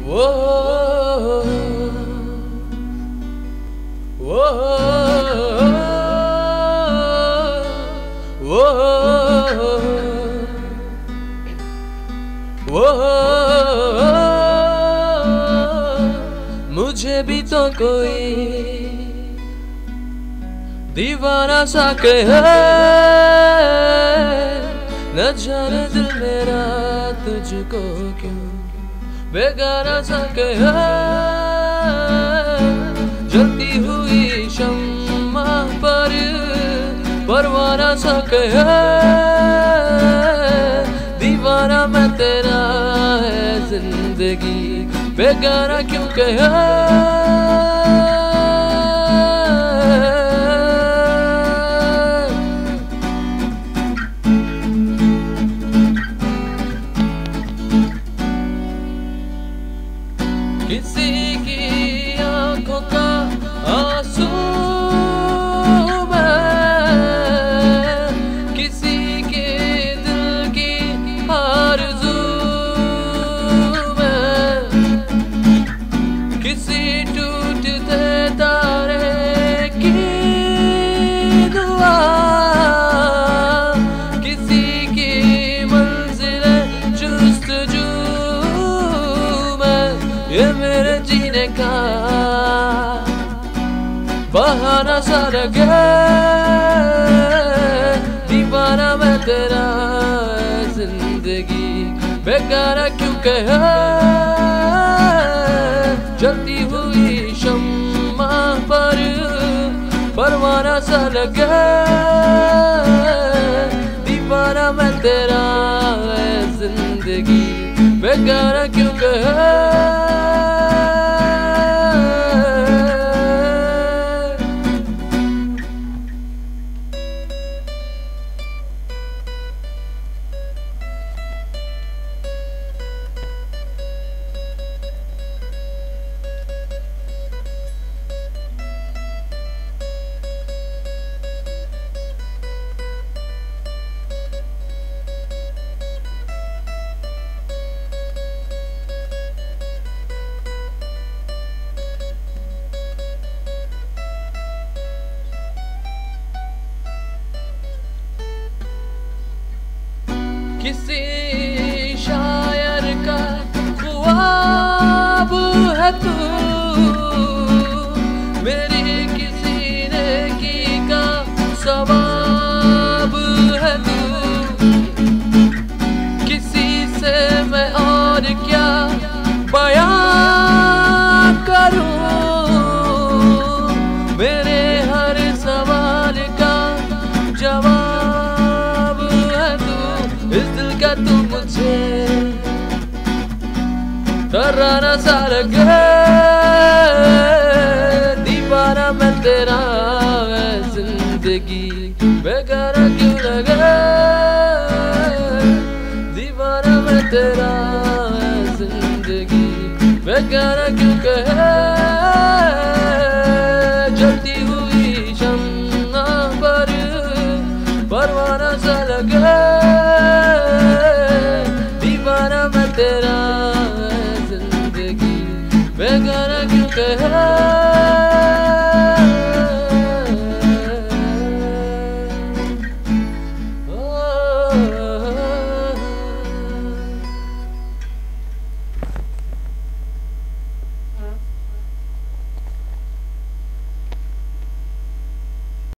वो वो वो वो मुझे भी तो कोई दीवाना सा कहे, न जाने दिल मेरा तुझको क्यों बेगाना सा कहे। जलती हुई शम्मा पर परवाना सा कहे, दीवाना मैं तेरा है जिंदगी बेगाना क्यों कहे। किसी की आंखों का आंसू मैं, किसी के दिल की आरज़ू मैं, किसी टूटते तारे की दुआ, किसी की मंजिलें जुस्तजू में, ये मेरे जीने का बहाना सा लगे। दीवाना मैं तेरा जिंदगी बेगाना क्यों कहे। जलती हुई शम्मा पर परवाना सा लगे, दीवाना मैं तेरा जिंदगी बेगाना क्यों कहे। किसी शायर का ख्वाब है तू, मेरी किसी नेकी का सवाब है तू। किसी से मैं और क्या बयां करूं, मेरे हर सवाल का जवाब है तू। इस दिल का तू मुझे तराना सा लगे, दीवाना मैं तेरा जिंदगी बेगाना क्यों लगे। दीवाना मैं तेरा जिंदगी बेगाना क्यों कहे। जलती हुई शम्मा पर परवाना सा लगे, दीवाना मैं तेरा जिंदगी बेगाना क्यों कहे।